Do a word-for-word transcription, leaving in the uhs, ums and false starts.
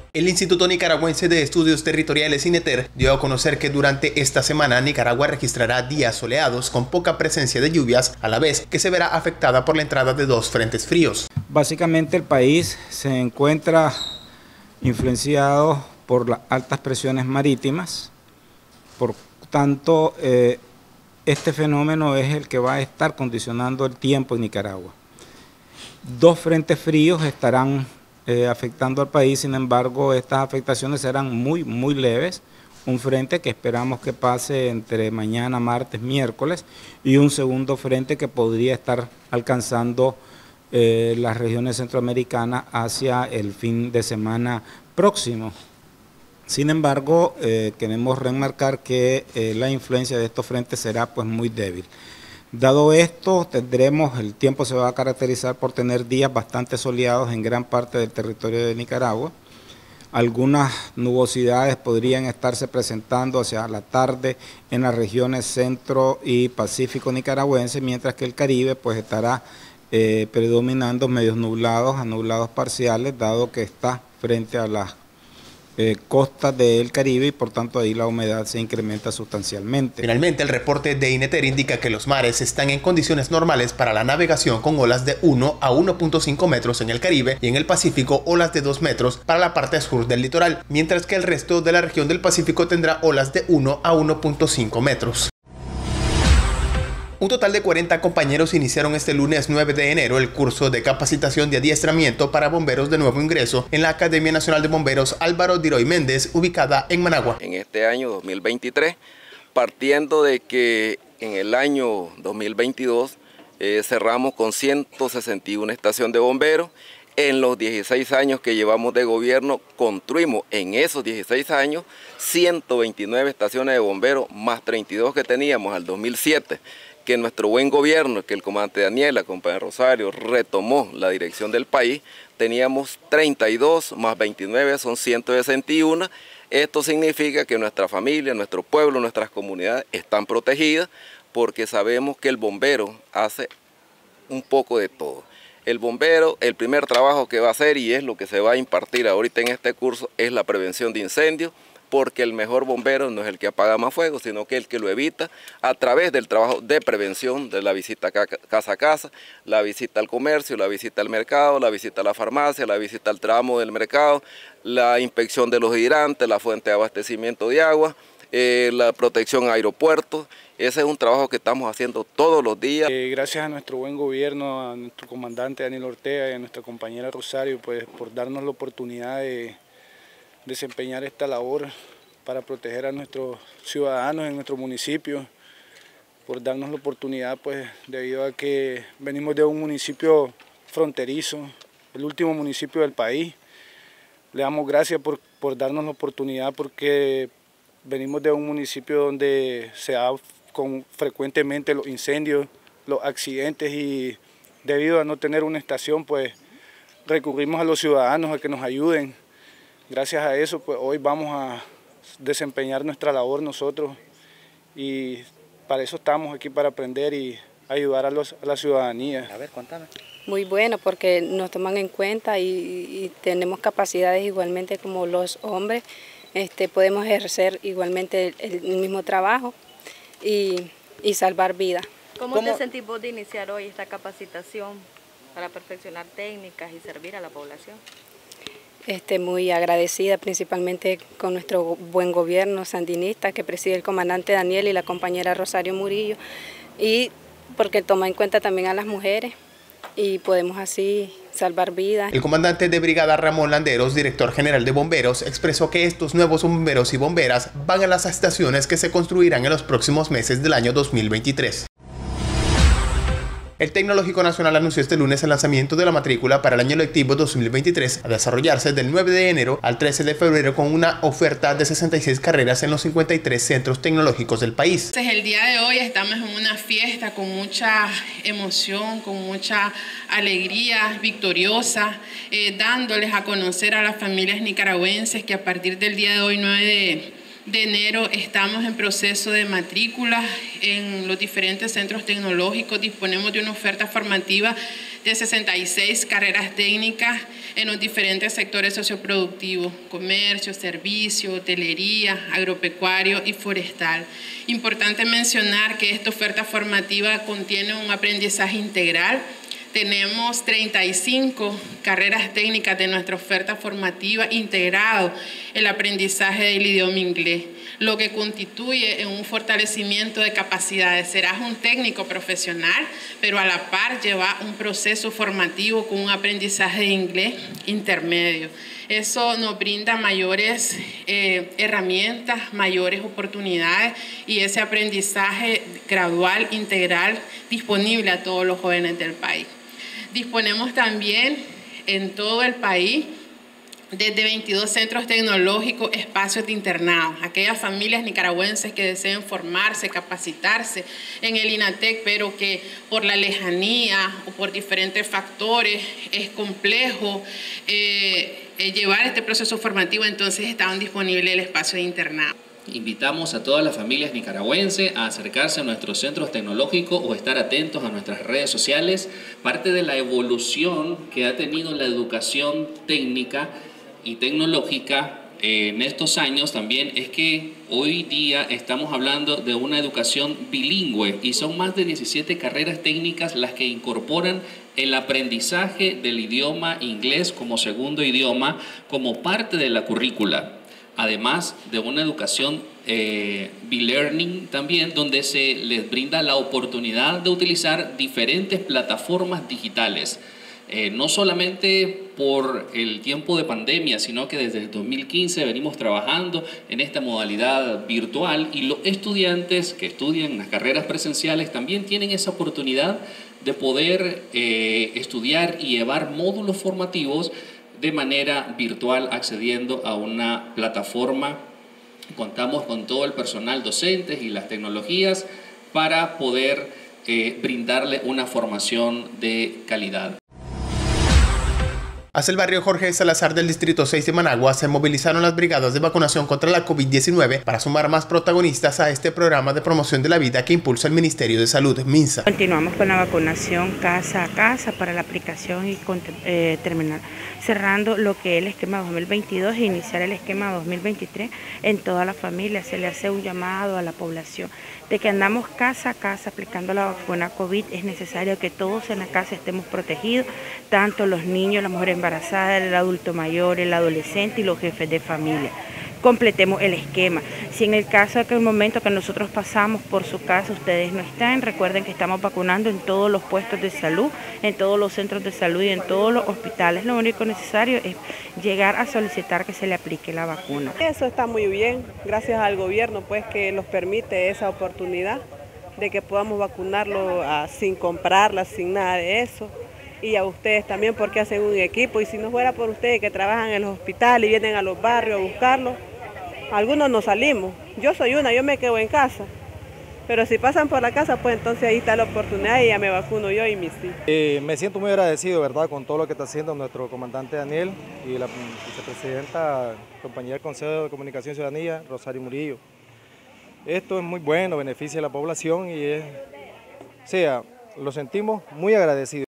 El Instituto Nicaragüense de Estudios Territoriales INETER dio a conocer que durante esta semana Nicaragua registrará días soleados con poca presencia de lluvias, a la vez que se verá afectada por la entrada de dos frentes fríos. Básicamente el país se encuentra influenciado por las altas presiones marítimas, por tanto eh, este fenómeno es el que va a estar condicionando el tiempo en Nicaragua. Dos frentes fríos estarán eh, afectando al país, sin embargo estas afectaciones serán muy muy leves. Un frente que esperamos que pase entre mañana, martes, miércoles, y un segundo frente que podría estar alcanzando eh, las regiones centroamericanas hacia el fin de semana próximo. Sin embargo, eh, queremos remarcar que eh, la influencia de estos frentes será pues muy débil. Dado esto, tendremos, el tiempo se va a caracterizar por tener días bastante soleados en gran parte del territorio de Nicaragua. Algunas nubosidades podrían estarse presentando hacia la tarde en las regiones centro y pacífico nicaragüense, mientras que el Caribe pues estará eh, predominando medios nublados a nublados parciales, dado que está frente a las Eh, costas del Caribe y por tanto ahí la humedad se incrementa sustancialmente. Finalmente, el reporte de INETER indica que los mares están en condiciones normales para la navegación con olas de uno a uno punto cinco metros en el Caribe y en el Pacífico olas de dos metros para la parte sur del litoral, mientras que el resto de la región del Pacífico tendrá olas de uno a uno punto cinco metros. Un total de cuarenta compañeros iniciaron este lunes nueve de enero el curso de capacitación de adiestramiento para bomberos de nuevo ingreso en la Academia Nacional de Bomberos Álvaro Diroy Méndez, ubicada en Managua. En este año dos mil veintitrés, partiendo de que en el año dos mil veintidós eh, cerramos con ciento sesenta y una estaciones de bomberos. En los dieciséis años que llevamos de gobierno, construimos en esos dieciséis años ciento veintinueve estaciones de bomberos, más treinta y dos que teníamos al dos mil siete. Que nuestro buen gobierno, que el comandante Daniel, la compañera Rosario, retomó la dirección del país, teníamos treinta y dos más veintinueve, son ciento sesenta y uno. Esto significa que nuestra familia, nuestro pueblo, nuestras comunidades están protegidas porque sabemos que el bombero hace un poco de todo. El bombero, el primer trabajo que va a hacer, y es lo que se va a impartir ahorita en este curso, es la prevención de incendios, porque el mejor bombero no es el que apaga más fuego, sino que el que lo evita a través del trabajo de prevención, de la visita casa a casa, la visita al comercio, la visita al mercado, la visita a la farmacia, la visita al tramo del mercado, la inspección de los hidrantes, la fuente de abastecimiento de agua, eh, la protección a aeropuertos. Ese es un trabajo que estamos haciendo todos los días. Eh, gracias a nuestro buen gobierno, a nuestro comandante Daniel Ortega y a nuestra compañera Rosario, pues por darnos la oportunidad de desempeñar esta labor para proteger a nuestros ciudadanos en nuestro municipio, por darnos la oportunidad, pues debido a que venimos de un municipio fronterizo, el último municipio del país. Le damos gracias por, por darnos la oportunidad, porque venimos de un municipio donde se da con, frecuentemente los incendios, los accidentes, y debido a no tener una estación, pues recurrimos a los ciudadanos a que nos ayuden. Gracias a eso, pues hoy vamos a desempeñar nuestra labor nosotros, y para eso estamos aquí, para aprender y ayudar a, los, a la ciudadanía. A ver, cuéntame. Muy bueno, porque nos toman en cuenta y, y tenemos capacidades igualmente como los hombres, este, podemos ejercer igualmente el, el mismo trabajo y, y salvar vidas. ¿Cómo, ¿Cómo te sentís vos de iniciar hoy esta capacitación para perfeccionar técnicas y servir a la población? Este, muy agradecida principalmente con nuestro buen gobierno sandinista que preside el comandante Daniel y la compañera Rosario Murillo, y porque toma en cuenta también a las mujeres y podemos así salvar vidas. El comandante de brigada Ramón Landeros, director general de bomberos, expresó que estos nuevos bomberos y bomberas van a las estaciones que se construirán en los próximos meses del año dos mil veintitrés. El Tecnológico Nacional anunció este lunes el lanzamiento de la matrícula para el año lectivo dos mil veintitrés, a desarrollarse del nueve de enero al trece de febrero, con una oferta de sesenta y seis carreras en los cincuenta y tres centros tecnológicos del país. Entonces, el día de hoy estamos en una fiesta con mucha emoción, con mucha alegría victoriosa, eh, dándoles a conocer a las familias nicaragüenses que a partir del día de hoy, nueve de enero estamos en proceso de matrícula en los diferentes centros tecnológicos. Disponemos de una oferta formativa de sesenta y seis carreras técnicas en los diferentes sectores socioproductivos: comercio, servicio, hotelería, agropecuario y forestal. Importante mencionar que esta oferta formativa contiene un aprendizaje integral. Tenemos treinta y cinco carreras técnicas de nuestra oferta formativa integrado el aprendizaje del idioma inglés, lo que constituye un fortalecimiento de capacidades. Serás un técnico profesional, pero a la par lleva un proceso formativo con un aprendizaje de inglés intermedio. Eso nos brinda mayores eh, herramientas, mayores oportunidades y ese aprendizaje gradual, integral, disponible a todos los jóvenes del país. Disponemos también en todo el país desde veintidós centros tecnológicos, espacios de internado. Aquellas familias nicaragüenses que deseen formarse, capacitarse en el INATEC, pero que por la lejanía o por diferentes factores es complejo eh, eh, llevar este proceso formativo, entonces estaban disponibles el espacio de internado. Invitamos a todas las familias nicaragüenses a acercarse a nuestros centros tecnológicos o estar atentos a nuestras redes sociales. Parte de la evolución que ha tenido la educación técnica y tecnológica eh, en estos años también es que hoy día estamos hablando de una educación bilingüe y son más de diecisiete carreras técnicas las que incorporan el aprendizaje del idioma inglés como segundo idioma como parte de la currícula. Además de una educación eh, B-Learning también, donde se les brinda la oportunidad de utilizar diferentes plataformas digitales. Eh, no solamente por el tiempo de pandemia, sino que desde el dos mil quince venimos trabajando en esta modalidad virtual y los estudiantes que estudian las carreras presenciales también tienen esa oportunidad de poder eh, estudiar y llevar módulos formativos de manera virtual accediendo a una plataforma. Contamos con todo el personal docente y las tecnologías para poder eh, brindarle una formación de calidad. Hacia el barrio Jorge Salazar del Distrito seis de Managua se movilizaron las brigadas de vacunación contra la COVID diecinueve para sumar más protagonistas a este programa de promoción de la vida que impulsa el Ministerio de Salud, MINSA. Continuamos con la vacunación casa a casa para la aplicación y con, eh, terminar cerrando lo que es el esquema dos mil veintidós e iniciar el esquema dos mil veintitrés en toda la familia. Se le hace un llamado a la población de que andamos casa a casa aplicando la vacuna COVID. Es necesario que todos en la casa estemos protegidos, tanto los niños, las mujeres embarazadas, el adulto mayor, el adolescente y los jefes de familia. Completemos el esquema. Si en el caso de que el momento que nosotros pasamos por su casa ustedes no están, recuerden que estamos vacunando en todos los puestos de salud, en todos los centros de salud y en todos los hospitales. Lo único necesario es llegar a solicitar que se le aplique la vacuna. Eso está muy bien, gracias al gobierno pues que nos permite esa oportunidad de que podamos vacunarlo a, sin comprarla, sin nada de eso. Y a ustedes también porque hacen un equipo, y si no fuera por ustedes que trabajan en los hospitales y vienen a los barrios a buscarlo, algunos no salimos. Yo soy una, yo me quedo en casa, pero si pasan por la casa, pues entonces ahí está la oportunidad y ya me vacuno yo y mis hijos. Eh, me siento muy agradecido, ¿verdad?, con todo lo que está haciendo nuestro comandante Daniel y la vicepresidenta, compañera del Consejo de Comunicación y Ciudadanía, Rosario Murillo. Esto es muy bueno, beneficia a la población y es, o sea, lo sentimos muy agradecidos.